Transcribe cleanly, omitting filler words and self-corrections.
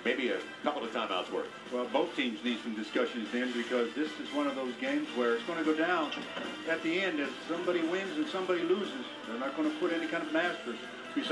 maybe a couple of timeouts worth. Well, both teams need some discussions then, because this is one of those games where it's going to go down at the end. If somebody wins and somebody loses, they're not going to put any kind of master.